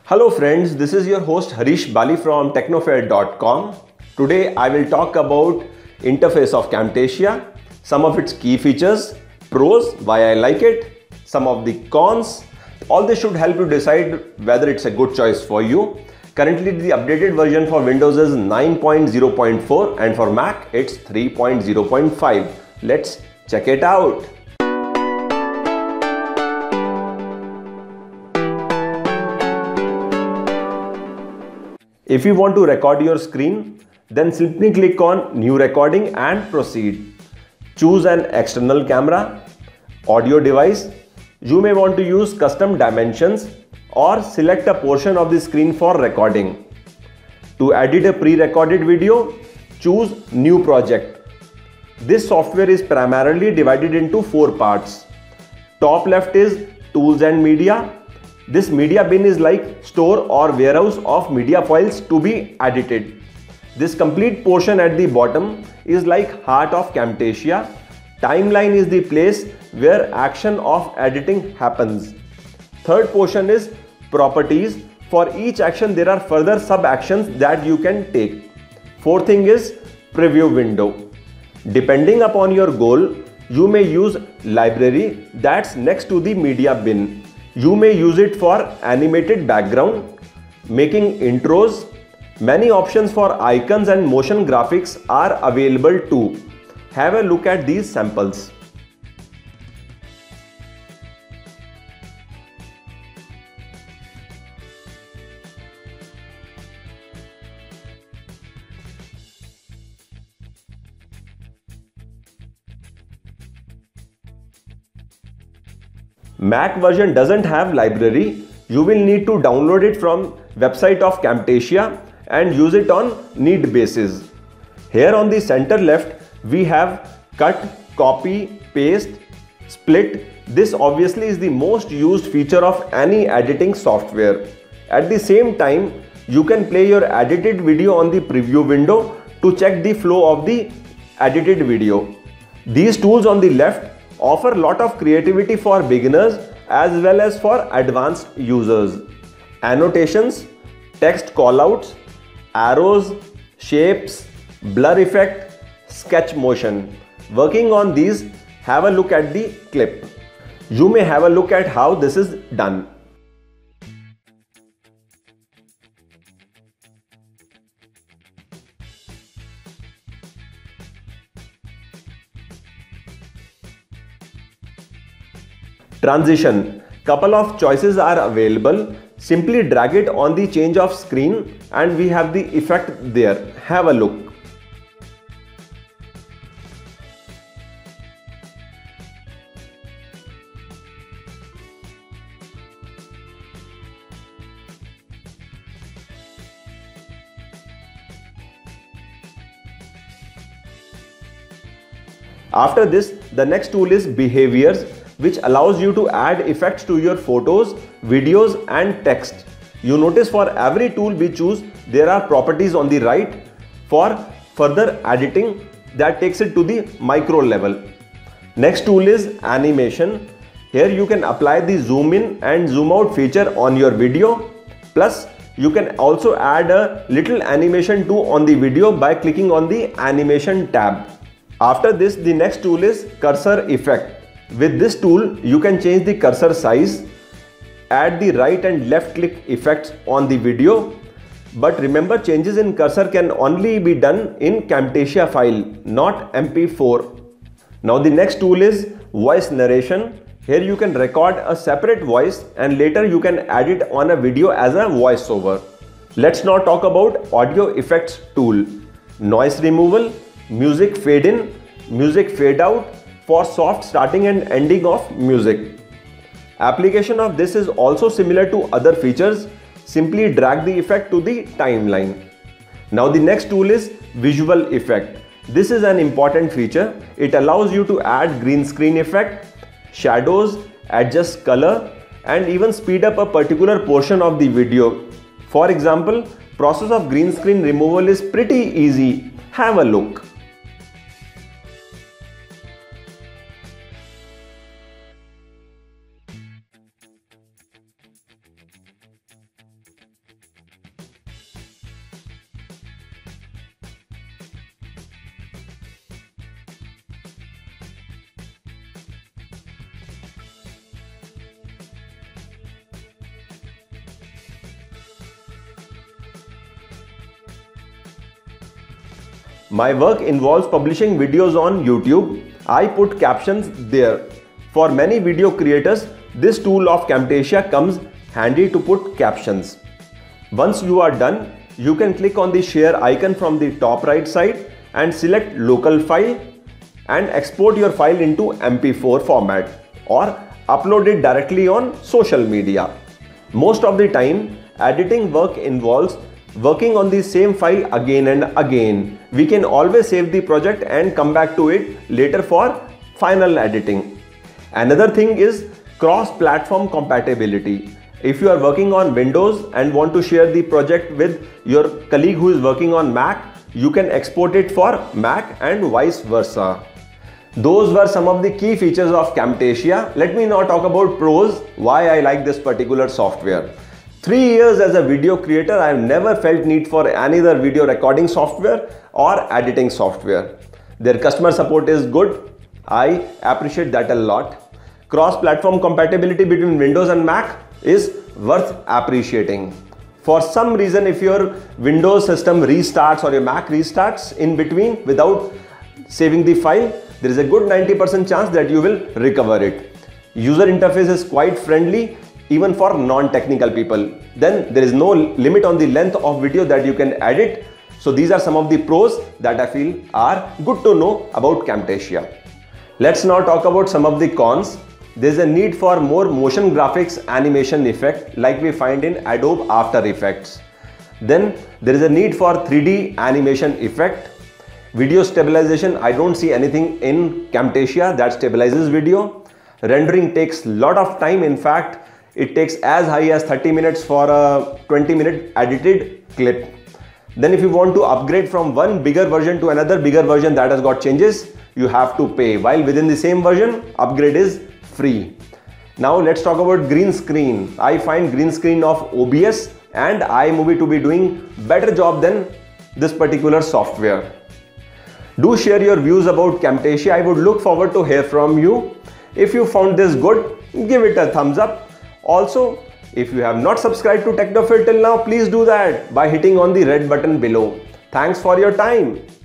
Hello friends, this is your host Harish Bali from Technofare.com. Today I will talk about interface of Camtasia, some of its key features, pros, why I like it, some of the cons. All this should help you decide whether it's a good choice for you. Currently the updated version for Windows is 9.0.4 and for Mac it's 3.0.5. Let's check it out. If you want to record your screen, then simply click on New Recording and proceed. Choose an external camera, audio device. You may want to use custom dimensions or select a portion of the screen for recording. To edit a pre-recorded video, choose New Project. This software is primarily divided into 4 parts. Top left is Tools and Media. This media bin is like store or warehouse of media files to be edited. This complete portion at the bottom is like heart of Camtasia. Timeline is the place where action of editing happens. Third portion is properties. For each action there are further sub actions that you can take. Fourth thing is preview window. Depending upon your goal, you may use library that's next to the media bin. You may use it for animated background, making intros. Many options for icons and motion graphics are available too. Have a look at these samples. Mac version doesn't have library. You will need to download it from website of Camtasia and use it on need basis. Here on the center left we have cut, copy, paste, split. This obviously is the most used feature of any editing software. At the same time, you can play your edited video on the preview window to check the flow of the edited video. These tools on the left offer lot of creativity for beginners as well as for advanced users. Annotations, text callouts, arrows, shapes, blur effect, sketch motion. Working on these, have a look at the clip. You may have a look at how this is done. Transition. Couple of choices are available. Simply drag it on the change of screen and we have the effect there. Have a look. After this, the next tool is Behaviors, which allows you to add effects to your photos, videos and text. You notice for every tool we choose, there are properties on the right for further editing that takes it to the micro level. Next tool is Animation. Here you can apply the zoom in and zoom out feature on your video. Plus, you can also add a little animation too on the video by clicking on the Animation tab. After this, the next tool is Cursor Effect. With this tool, you can change the cursor size, add the right and left click effects on the video. But remember, changes in cursor can only be done in Camtasia file, not MP4. Now the next tool is Voice Narration. Here you can record a separate voice and later you can add it on a video as a voiceover. Let's now talk about Audio Effects tool. Noise removal, music fade in, music fade out, for soft starting and ending of music. Application of this is also similar to other features. Simply drag the effect to the timeline. Now the next tool is Visual Effect. This is an important feature. It allows you to add green screen effect, shadows, adjust color and even speed up a particular portion of the video. For example, process of green screen removal is pretty easy. Have a look. My work involves publishing videos on YouTube. I put captions there. For many video creators, this tool of Camtasia comes handy to put captions. Once you are done, you can click on the share icon from the top right side and select local file and export your file into MP4 format or upload it directly on social media. Most of the time, editing work involves working on the same file again and again. We can always save the project and come back to it later for final editing. Another thing is cross-platform compatibility. If you are working on Windows and want to share the project with your colleague who is working on Mac, you can export it for Mac and vice versa. Those were some of the key features of Camtasia. Let me now talk about pros, why I like this particular software. 3 years as a video creator, I have never felt need for any other video recording software or editing software. Their customer support is good. I appreciate that a lot. Cross-platform compatibility between Windows and Mac is worth appreciating. For some reason, if your Windows system restarts or your Mac restarts in between without saving the file, there is a good 90% chance that you will recover it. User interface is quite friendly even for non-technical people. Then there is no limit on the length of video that you can edit. So these are some of the pros that I feel are good to know about Camtasia. Let's now talk about some of the cons. There is a need for more motion graphics animation effect like we find in Adobe After Effects. Then there is a need for 3D animation effect. Video stabilization, I don't see anything in Camtasia that stabilizes video. Rendering takes a lot of time. In fact, it takes as high as 30 minutes for a 20-minute edited clip. Then if you want to upgrade from one bigger version to another bigger version that has got changes, you have to pay, while within the same version, upgrade is free. Now let's talk about green screen. I find green screen of OBS and iMovie to be doing better job than this particular software. Do share your views about Camtasia. I would look forward to hear from you. If you found this good, give it a thumbs up. Also, if you have not subscribed to Technofare till now, please do that by hitting on the red button below. Thanks for your time.